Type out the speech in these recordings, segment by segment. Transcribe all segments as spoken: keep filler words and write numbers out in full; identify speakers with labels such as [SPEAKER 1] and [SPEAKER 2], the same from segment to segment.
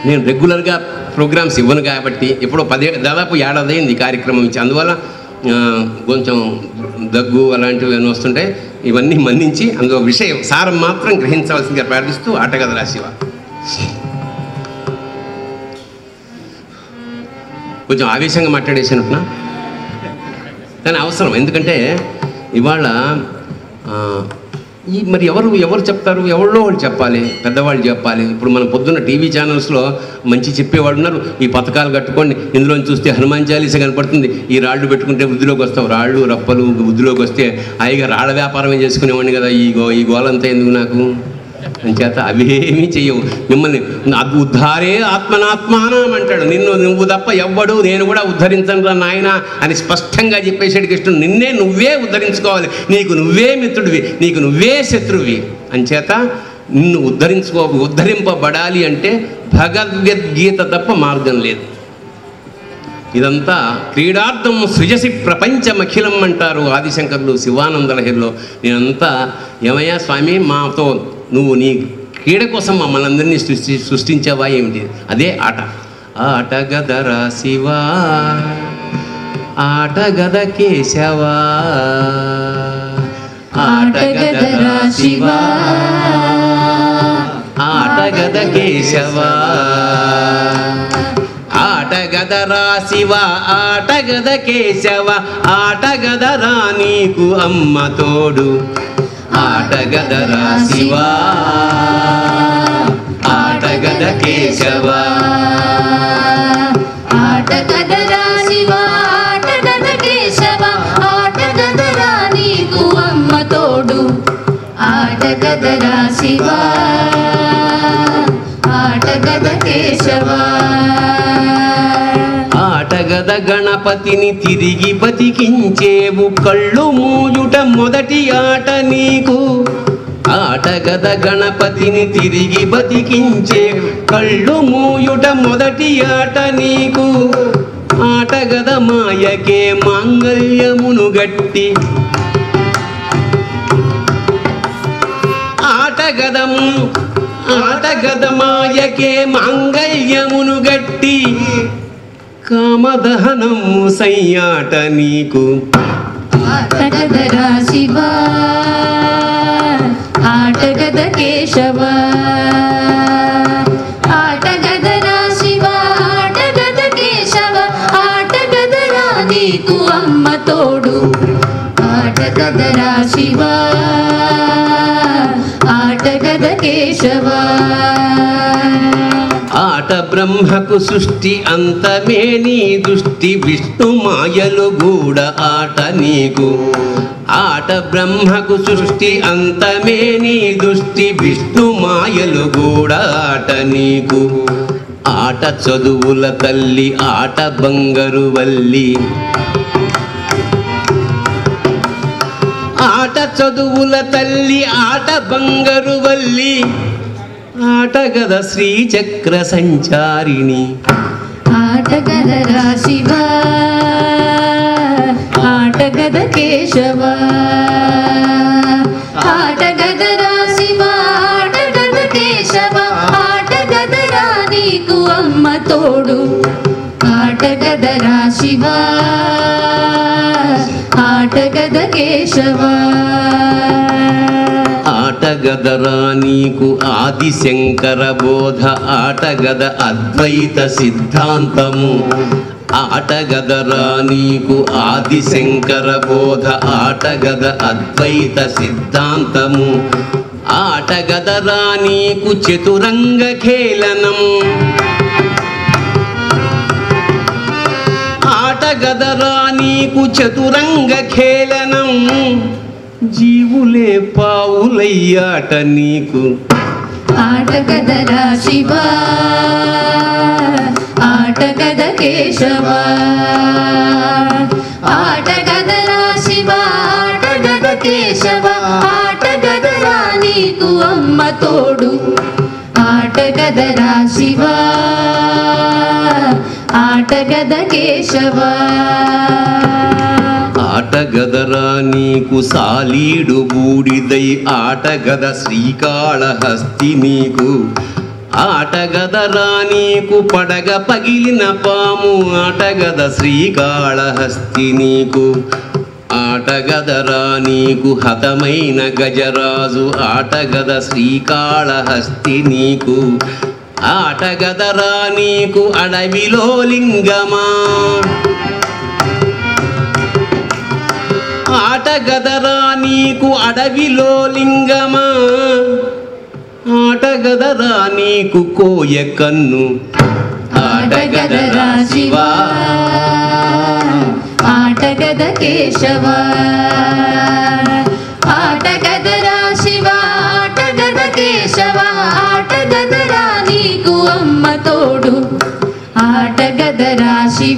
[SPEAKER 1] నేను రెగ్యులర్గా ప్రోగ్రామ్స్ ఇవ్వను కాబట్టి ఎప్పుడో పదే దాదాపు ఏడాది అయింది ఈ కార్యక్రమం ఇచ్చి, అందువల్ల కొంచెం దగ్గు అలాంటివి ఏమైనా వస్తుంటాయి. ఇవన్నీ మన్నించి అందులో విషయం సారం మాత్రం గ్రహించవలసిందిగా ప్రార్థిస్తూ ఆటగద రాశివా. కొంచెం ఆవేశంగా మాట్లాడేసినట్టున్నా కానీ అవసరం, ఎందుకంటే ఇవాళ ఈ మరి ఎవరు ఎవరు చెప్తారు, ఎవరిలో వాళ్ళు చెప్పాలి, పెద్దవాళ్ళు చెప్పాలి. ఇప్పుడు మనం పొద్దున్న టీవీ ఛానల్స్లో మంచి చెప్పేవాళ్ళు ఉన్నారు, ఈ పథకాలు కట్టుకోండి, ఇందులో చూస్తే హనుమాన్ చాలీసా కనపడుతుంది, ఈ రాళ్ళు పెట్టుకుంటే వృద్ధిలోకి వస్తావు, రాళ్ళు రప్పలు వృద్ధిలోకి వస్తే హాయిగా రాళ్ళ వ్యాపారమే చేసుకునేవాడిని కదా, ఈ గో ఈ గోలంతా ఎందుకు నాకు అంచేత అవేమీ చెయ్యవు. మిమ్మల్ని ఉద్ధారే ఆత్మనాత్మానం అంటాడు, నిన్ను నువ్వు తప్ప ఎవ్వడు నేను కూడా ఉద్ధరించను రా నాయన అని స్పష్టంగా చెప్పేసాడు కృష్ణుడు. నిన్నే నువ్వే ఉద్ధరించుకోవాలి, నీకు నువ్వే మిత్రుడివి, నీకు నువ్వే శత్రువి. అంచేత నిన్ను ఉద్ధరించుకో ఉద్ధరింపబడాలి అంటే భగవద్గీత తప్ప మార్గం లేదు. ఇదంతా క్రీడార్థం సృజసి ప్రపంచమఖిలం అంటారు ఆదిశంకరులు శివానంద లహరిలో. నేనంతా ఏమయ్యా స్వామి, మాతో నువ్వు నీ క్రీడ కోసం మమ్మల్ని అందరినీ సృష్టి సృష్టించావా ఏమిటి? అదే ఆట. ఆట గదరా శివా, ఆట గద కేశవా, ఆట గదరా శివా, ఆట గద కేశవా, ఆట గదరా శివ, ఆట గద కేశవ, ఆట గదరా నీకు అమ్మ తోడు, ఆట గదరా శివ, ఆట గద కేశవ,
[SPEAKER 2] ఆట గదరా శివ, ఆట గద కేశవ, ఆట గదరా నీకు అమ్మ తోడు, ఆట గదరా శివ, ఆట గద కేశవ.
[SPEAKER 1] ఆటగద గణపతిని తిరిగి బతికించేవు, కళ్ళు మూయుట మొదటి ఆట నీకు, ఆటగద గణపతిని తిరిగి బతికించే కళ్ళు మూయుట మొదటి ఆట నీకు, ఆటగద మాయకే మాంగళ్యమును గట్టి, ఆటగదము ఆటగద మాయకే మాంగళ్యమును గట్టి, కామదహనము సయ్యాట నీకు,
[SPEAKER 2] ఆట గదరా శివ, ఆట గద కేశవ, ఆట గదరా శివ, ఆట గద కేశవ, ఆట గదరా నీకు అమ్మ తోడు, ఆట గదరా శివ, ఆట గద కేశవ.
[SPEAKER 1] ఆట బ్రహ్మకు సృష్టి అంతమే నీ దృష్టి, విష్ణు మాయలు గూడ ఆట నీకు, ఆట బ్రహ్మకు సృష్టి అంతమే నీ దృష్టి, విష్ణు మాయలు గూడ ఆట నీకు, ఆట చదువుల తల్లి ఆట బంగారు వల్లి, ఆట చదువుల తల్లి ఆట బంగారు వల్లి, ఆట గద శ్రీచక్ర సంచారిణి,
[SPEAKER 2] ఆట గదరా శివ, ఆట గద కేశవ, ఆట గదరా శివ, ఆట గద కేశవ, ఆట గదరా నీకు అమ్మ తోడు, ఆట గదరా శివ, ఆట గద కేశవ.
[SPEAKER 1] ఆటగదరా నీకు ఆదిశంకర బోధ, ఆటగద అద్వైత సిద్ధాంతము, ఆటగదరా నీకు ఆదిశంకర బోధ, ఆటగద అద్వైత సిద్ధాంతము, ఆటగదరా నీకు చతురంగ ఖేళనము, ఆటగదరా నీకు చతురంగ ఖేళనం, జీవులే పావులయ్యాట నీకు,
[SPEAKER 2] ఆట గదరా శివ, ఆట గద కేశవ, ఆట గదరా శివ, ఆట గద కేశవ, ఆట గదరా నీకు అమ్మ తోడు, ఆట గదరా శివ, ఆట గద కేశవ.
[SPEAKER 1] ఆటగదరా నీకు సాలీడు బూడిదై, ఆటగద శ్రీకాళహస్తి నీకు, ఆటగదరా నీకు పడగ పగిలిన పాము ఆటగద శ్రీకాళహస్తి నీకు ఆటగదరా నీకు హతమైన గజరాజు ఆటగద శ్రీకాళహస్తి నీకు ఆటగదరా నీకు అడవిలో లింగమా ఆటగదరా నీకు అడవిలో లింగమా ఆటగదరా నీకు కోయ కన్ను
[SPEAKER 2] ఆటగదరా శివ ఆటగద కేశవ ఆటగదరా శివ ఆటగద కేశవ ఆటగదరా నీకు అమ్మ తోడు ఆటగదరా శివ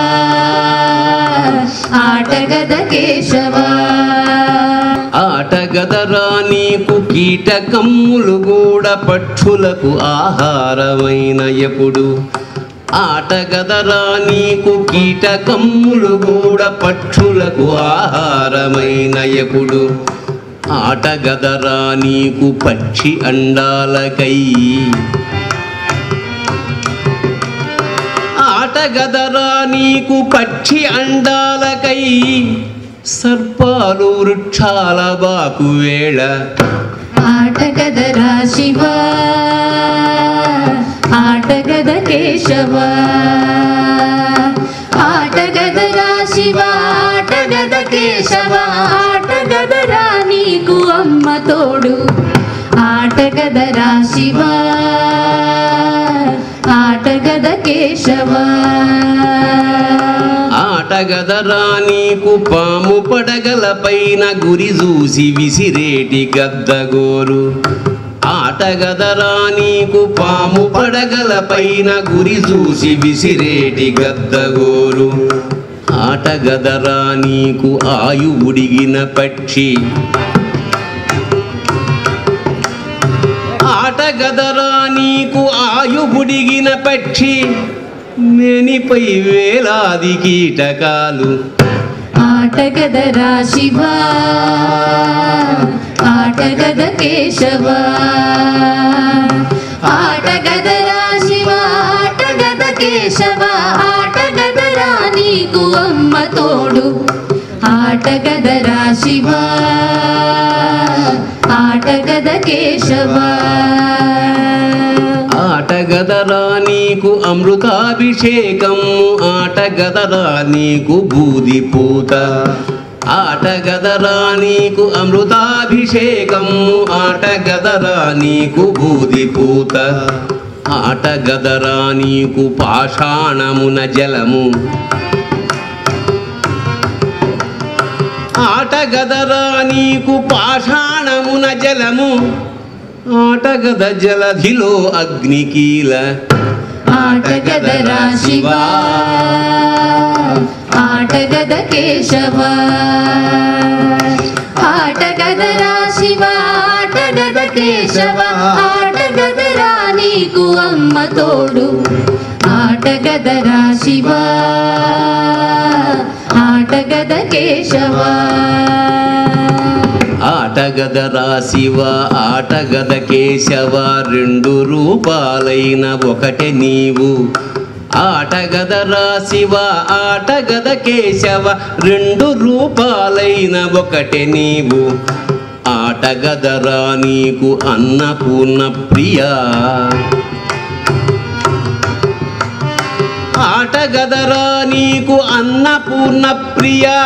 [SPEAKER 2] ఆటగద కేశవ
[SPEAKER 1] ఆటగదరా నీకు కీటకమ్ములు కూడా పక్షులకు ఆహారమైన ఎప్పుడు ఆటగదరా నీకు కీటకమ్ములు కూడా పక్షులకు ఆహారమైన ఎప్పుడు ఆటగదరా నీకు పక్షి అండాలకై ఆటగదరా నీకు పక్షి అండాలకై సర్పాలు వృక్షాల బాకు వేళ
[SPEAKER 2] ఆటగదరా శివ ఆటగద కేశవ ఆటగదరా శివ ఆటగద కేశవ ఆటగదరా నీకు అమ్మ తోడు ఆటగదరా శివ ఆటగద కేశవ
[SPEAKER 1] ఆటగదరా నీకు పాము పడగల పైన గురి చూసి విసిరేటి గద్దగోరు ఆటగదరా నీకు పాము పడగల పైన గురి చూసి విసిరేటి గద్దగోరు ఆటగదరా నీకు ఆయువుడిగిన పక్షి ఆటగదరా నీకు ఆయువుడిగిన పక్షి మేనిపై వేలాది కీటకాలు
[SPEAKER 2] ఆటగదరా శివ ఆటగద కేశవ ఆటగదరా శివ ఆటగద కేశవ ఆటగదరా నీకు అమ్మ తోడు ఆటగదరా శివ ఆటగద కేశవ
[SPEAKER 1] ఆటగదరా నీకు అమృతాభిషేకము ఆటగదరా నీకు బూది పూత ఆటగదరా నీకు అమృతాభిషేకము ఆటగదరా నీకు బూది పూత ఆటగదరా నీకు పాషాణమున జలము ఆటగదరా నీకు పాషాణమున జలము ఆటగద జలధిలో అగ్నికీల
[SPEAKER 2] ఆటగదరా శివ ఆటగద కేశవ ఆటగదరా శివ ఆటగద కేశవ ఆటగదరా నీకు అమ్మ తోడు ఆటగదరా శివ ఆటగద కేశవ
[SPEAKER 1] ఆటగదరా శివ ఆటగద కేశవ రెండు రూపాలైన ఒకటే నీవు ఆటగదరా శివ ఆటగద కేశవ రెండు రూపాలైన ఒకటే నీవు ఆటగదరా నీకు అన్నపూర్ణ ప్రియా ఆటగదరా నీకు అన్నపూర్ణ ప్రియా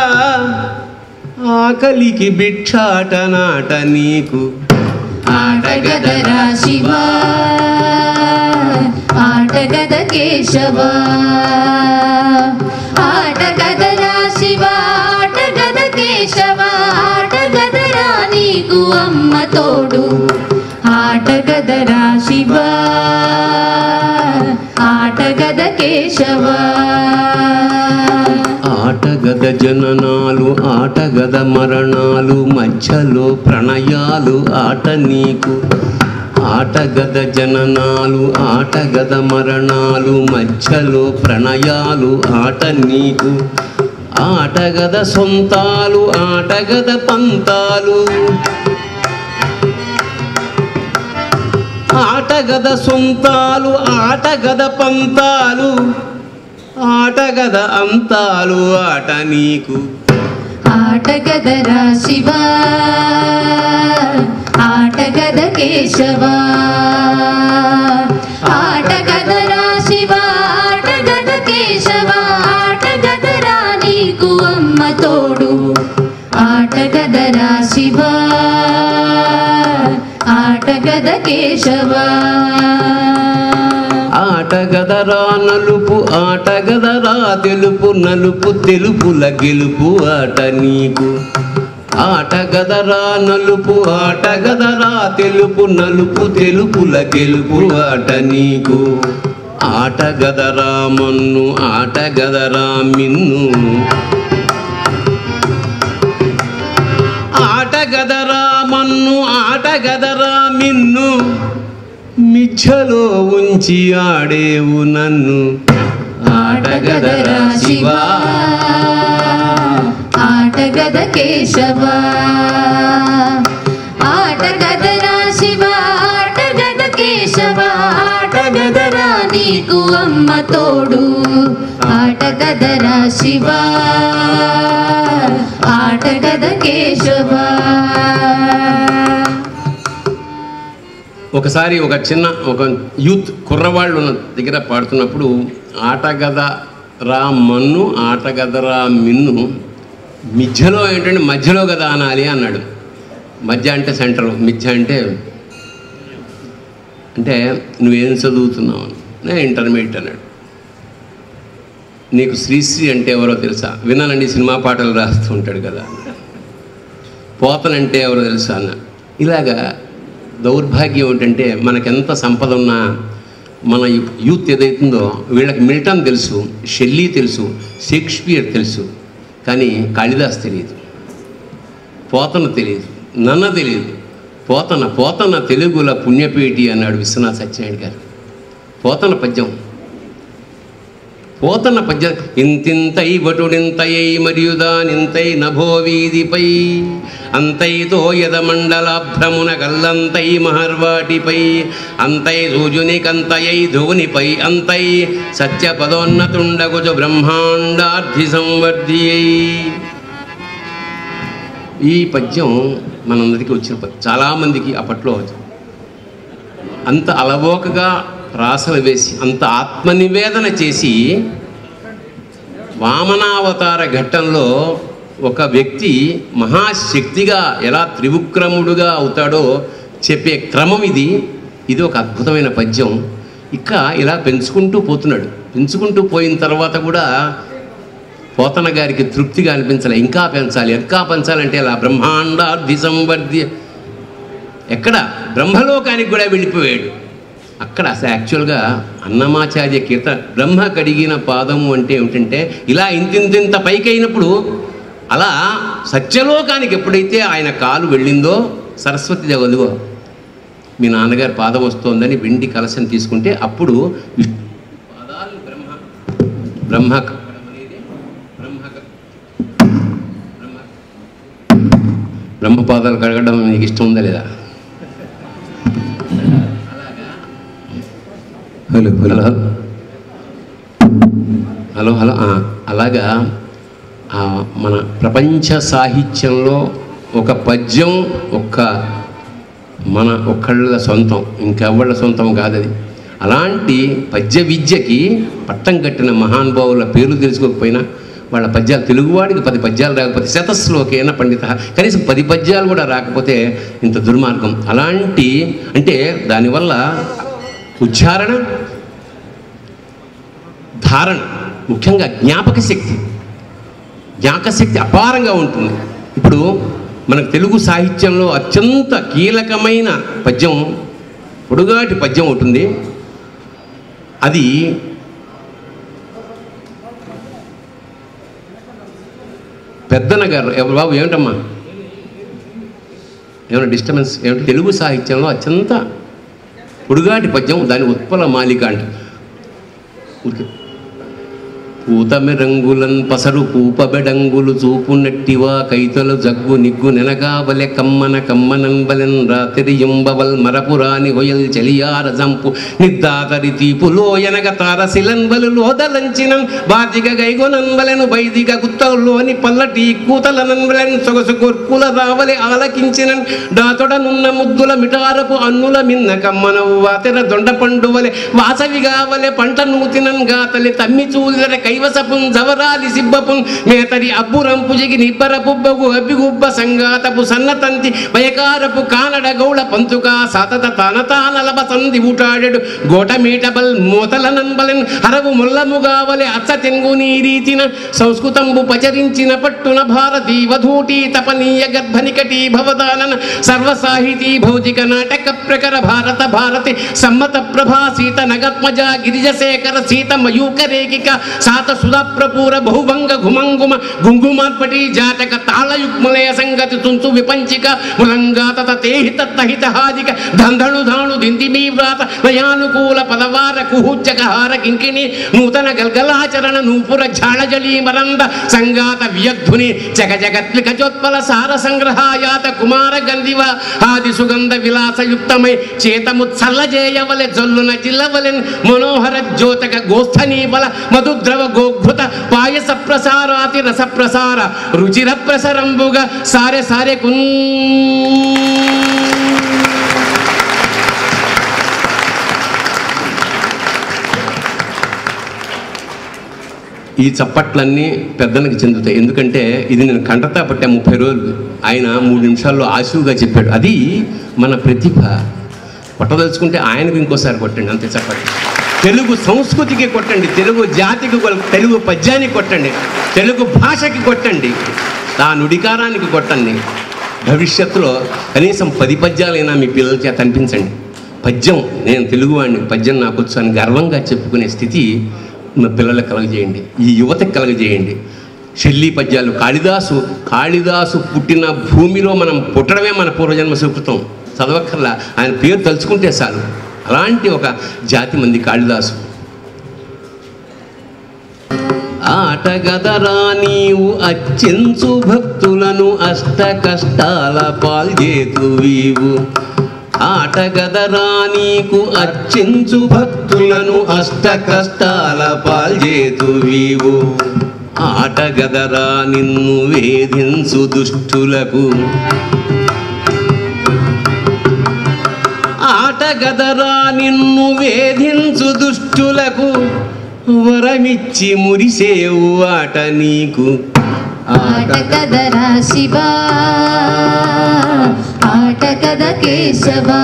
[SPEAKER 1] ఆకలికి భిక్షాటనాట నీకు
[SPEAKER 2] ఆటగదరా శివ ఆటగద కేశవ ఆటగదరా శివ ఆటగద కేశవ ఆటగదరా నీకు అమ్మ తోడు ఆటగదరా శివ ఆటగద కేశవ
[SPEAKER 1] ఆటగద జననాలు ఆటగద మరణాలు మధ్యలో ప్రణయాలు ఆట నీకు ఆటగద జననాలు ఆటగద మరణాలు మధ్యలో ప్రణయాలు ఆట నీకు ఆటగద సొంతాలు ఆటగద పంతాలు ఆటగద సొంతాలు ఆటగద పంతాలు ఆటగద అంతాలు ఆట నీకు
[SPEAKER 2] ఆటగదరా శివా ఆటగద కేశవా ఆటగదరా శివా ఆటగద కేశవా ఆటగదరా నీకు అమ్మ తోడు ఆటగదరా శివా ఆటగద కేశవా
[SPEAKER 1] ఆటగదరా నలుపు ఆటగదరా తెలుపు నలుపు తెలుపుల గెలుపు ఆట నీకు ఆటగదరా నలుపు ఆటగదరా తెలుపు నలుపు తెలుపుల గెలుపు ఆట నీకు ఆటగదరా మన్ను ఆటగదరా మిన్ను ఆటగదరా మన్ను ఆటగదరా మిన్ను మిచ్చలో ఉంచి ఆడేవు నన్ను ఆటగదరా శివా
[SPEAKER 2] ఆటగద కేశవా ఆటగదరా శివా ఆటగద కేశవా ఆటగదరా నీకు అమ్మ తోడు ఆటగదరా శివా ఆటగద కేశవా.
[SPEAKER 1] ఒకసారి ఒక చిన్న ఒక యూత్ కుర్రవాళ్ళు ఉన్న దగ్గర పాడుతున్నప్పుడు ఆటగద రా మన్ను ఆటగదరా మిన్ను మిథ్యలో ఏంటంటే మధ్యలో కదా అనాలి అన్నాడు. మధ్య అంటే సెంటర్, మిథ్య అంటే అంటే నువ్వేం చదువుతున్నావు? నేను ఇంటర్మీడియట్ అన్నాడు. నీకు శ్రీశ్రీ అంటే ఎవరో తెలుసా? విన్నానండి, సినిమా పాటలు రాస్తూ ఉంటాడు కదా. పోతనంటే ఎవరో తెలుసా అన్న. ఇలాగా దౌర్భాగ్యం ఏంటంటే మనకెంత సంపద ఉన్నా మన యూత్ ఏదైతుందో వీళ్ళకి మిల్టన్ తెలుసు, షెల్లీ తెలుసు, షేక్స్పియర్ తెలుసు, కానీ కాళిదాస్ తెలియదు, పోతన తెలియదు, నన్న తెలియదు. పోతన పోతన తెలుగుల పుణ్యపేటి అన్నాడు విశ్వనాథ సత్యనారాయణ గారు. పోతన పద్యం పోతన పద్యం ఇంతింతై వటుడింతయై మరియు దానింతై నభో వీధిపై అంతైతో యదమండలాభ్రమున కల్లంతై మహర్వాటిపై అంతై సూజునికంతయై ధువునిపై అంతై సత్యపదోన్నతుండగుజు బ్రహ్మాండార్థి సంవర్ధియై. ఈ పద్యం మనందరికీ వచ్చిన పద్యం. చాలామందికి అప్పట్లో అంత అలవోకగా రాసలు వేసి అంత ఆత్మనివేదన చేసి వామనావతార ఘట్టంలో ఒక వ్యక్తి మహాశక్తిగా ఎలా త్రివిక్రముడుగా అవుతాడో చెప్పే క్రమం ఇది. ఇది ఒక అద్భుతమైన పద్యం. ఇక ఇలా పెంచుకుంటూ పోతున్నాడు. పెంచుకుంటూ పోయిన తర్వాత కూడా పోతన గారికి తృప్తిగా అనిపించాలి, ఇంకా పెంచాలి, ఇంకా పెంచాలంటే అలా బ్రహ్మాండార్థి సంవర్ధి ఎక్కడ బ్రహ్మలోకానికి కూడా వెళ్ళిపోయాడు. అక్కడ అసలు యాక్చువల్గా అన్నమాచార్య కీర్తన బ్రహ్మ కడిగిన పాదము అంటే ఏమిటంటే ఇలా ఇంతింతింత పైకి అయినప్పుడు అలా సత్యలోకానికి ఎప్పుడైతే ఆయన కాలు వెళ్ళిందో సరస్వతి దేవదుగో మీ నాన్నగారి పాదం వస్తోందని వెండి కలశం తీసుకుంటే అప్పుడు పాదాలు బ్రహ్మ బ్రహ్మ బ్రహ్మ పాదాలు కడగడం నీకు ఇష్టం ఉందా లేదా? హలో హలో హలో హలో అలాగా మన ప్రపంచ సాహిత్యంలో ఒక పద్యం ఒక్క మన ఒక్కళ్ళ సొంతం, ఇంకెవ్వళ్ళ సొంతం కాదది. అలాంటి పద్య విద్యకి పట్టం కట్టిన మహానుభావుల పేర్లు తెలుసుకోకపోయినా వాళ్ళ పద్యాలు తెలుగువాడికి పది పద్యాలు రాకపోతే శతశ్లోకేన పండిత కనీసం పది పద్యాలు కూడా రాకపోతే ఇంత దుర్మార్గం. అలాంటి అంటే దానివల్ల ఉచ్చారణ, ధారణ, ముఖ్యంగా జ్ఞాపక శక్తి జ్ఞాపక శక్తి అపారంగా ఉంటుంది. ఇప్పుడు మనకు తెలుగు సాహిత్యంలో అత్యంత కీలకమైన పద్యం పొడుగాటి పద్యం ఉంటుంది. అది పెద్దన గారు ఎవరు బాబు ఏమిటమ్మా ఏమైనా డిస్టర్బెన్స్ ఏమిటి? తెలుగు సాహిత్యంలో అత్యంత పొడుగాటి పద్యం, దాని ఉత్పల మాలిక అంట. పూతమి రంగులన్ పసరు పూపబెడంగులు చూపునట్టివా కైతలు జగ్గు నిగ్గు నెనగావలె కమ్మన కమ్మనంబలెన్ రాత్రి యుంబవల్ మరపురాని హొయల్ చెలియార జంపు నిద్దాతరి తీపులో ఎనగ తారసిలన్ బలు లోదలంచినం బాతిక గైగొనన్వలెను బైదిక గుత్తలోని పల్లటి కూతలనన్వలెన్ సొగసు కొర్కుల రావలె ఆలకించినన్ దాతొడనున్న ముద్దుల మిటారపు అన్నుల మిన్న కమ్మనవు వాతెర దొండ పండువలె వాసవిగావలె పంట నూతినన్ గాతలి తమ్మి చూదర కైవసపున్ జవరాలి సిబ్బపున్ మేతరి అబ్బురంపు జిగి నిబ్బర పుబ్బగు అబ్బిగుబ్బ సంగాతపు సన్నతంతి భయకారపు కానడ గౌళ పంతుక సతత తనతానలబ సంది ఊటాడెడు గోట మీటబల్ మూతలనన్బలెన్ హరవు ముల్లముగావలె అచ్చ తెంగు నీ రీతిన సంస్కృతంబు పచరించిన పట్టున భారతీ వధూటి తపనీయ గర్భనికటి భవదానన సర్వసాహితీ భౌతిక నాటక ప్రకర భారత భారతి సమ్మత ప్రభాసీత నగత్మజ గిరిజశేఖర సీత మయూక రేఖిక సాత సుధాప్రపూర బహుభంగ ఘుమంగుమ గుంగుమార్పటి జాతక తాళయుగ్మలయ సంగతి తుంచు విపంచిక ములంగాత తేహిత తహిత హాదిక దంధళు ధాణు దిందిమీ వ్రాత నయానుకూల పదవార కుహుచ్చక హార కింకిణి నూతన గల్గలాచరణ నూపుర ఝాళజలీ మరంద సంగాత వ్యగ్ధుని జగ జగత్లికజోత్పల సార సంగ్రహాయాత కుమార గంధివ ఆది సుగంధ విలాసయుక్తమై చేతముత్సల్లజేయవలె జొల్లున జిల్లవలెన్ మనోహర జ్యోతక గోస్థనీ బల మధుద్రవ గోఘృత పాయస ప్రసారాతి రస ప్రసార రుచిర ప్రసరంబుగా సారె సారె కున్ ఈ చప్పట్లన్నీ పెద్దనకి చెందుతాయి. ఎందుకంటే ఇది నేను కంటతా పట్టా ముప్పై రోజులు, ఆయన మూడు నిమిషాల్లో ఆశువుగా చెప్పాడు. అది మన ప్రతిభ. కొట్టదలుచుకుంటే ఆయనకు ఇంకోసారి కొట్టండి, అంతే చప్పట్లు. తెలుగు సంస్కృతికి కొట్టండి, తెలుగు జాతికి, తెలుగు పద్యానికి కొట్టండి, తెలుగు భాషకి కొట్టండి, ఆ నుడికారానికి కొట్టండి. భవిష్యత్తులో కనీసం పది పద్యాలైనా మీ పిల్లల చేత అనిపించండి. పద్యం, నేను తెలుగువాడిని, పద్యం నాకు వచ్చు అని గర్వంగా చెప్పుకునే స్థితి మా పిల్లలకు కలగజేయండి, ఈ యువతకు కలగజేయండి. షెల్లీ పద్యాలు, కాళిదాసు కాళిదాసు పుట్టిన భూమిలో మనం పుట్టడమే మన పూర్వజన్మ సుకృతం. చదవక్కర్లా, ఆయన పేరు తలుచుకుంటే చాలు. అలాంటి ఒక జాతి మంది కాళిదాసు. ఆటగదరా నీవు అచ్చెంచు భక్తులను అష్ట కష్టాల పాల్జేతువీవు. ఆటగదరా నీకు అచ్చెంచు భక్తులను అష్ట కష్టాల పాల్జేతువీవు. ఆటగదరా నిన్ను వేధించు దుష్టులకు. ఆటగదరా నిన్ను వేధించు దుష్టులకు వరమిచ్చి మురిసేవు ఆట నీకు.
[SPEAKER 2] ఆటగదరా శివా, ఆటగద కేశవా,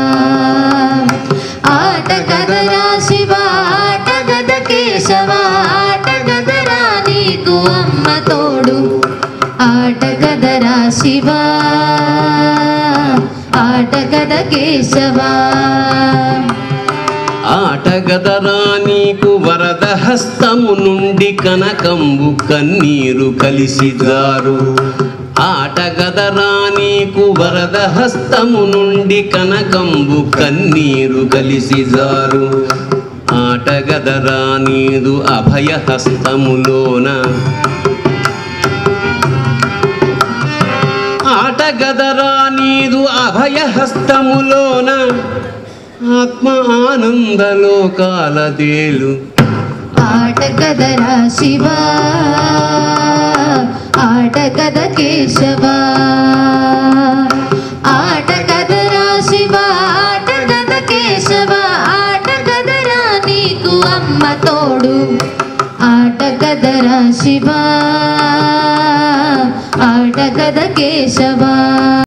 [SPEAKER 2] ఆటగదరా శివా, ఆటగద కేశవా, ఆటగదరా నీకు అమ్మ తోడు. ఆటగదరా శివా, ఆటగద కేశవా.
[SPEAKER 1] ఆటగదరా నీకు వరద హస్తము నుండి కనకంబు కన్నీరు కలిసి జారు. ఆటగదరా నీకు వరద హస్తము నుండి కనకంబు కన్నీరు కలిసి జారు. ఆటగదరా నీదు అభయ హస్తములోన. ఆటగదరా నీదు అభయ హస్తములోన ఆత్మ ఆనందలోకాల తేలు.
[SPEAKER 2] ఆటగదరా శివా, ఆటగద కేశవా, ఆటగదరా శివా, ఆటగద కేశవా, ఆటగదరా నీకు అమ్మ తోడు. ఆటగదరా శివా, ఆటగద కేశవా.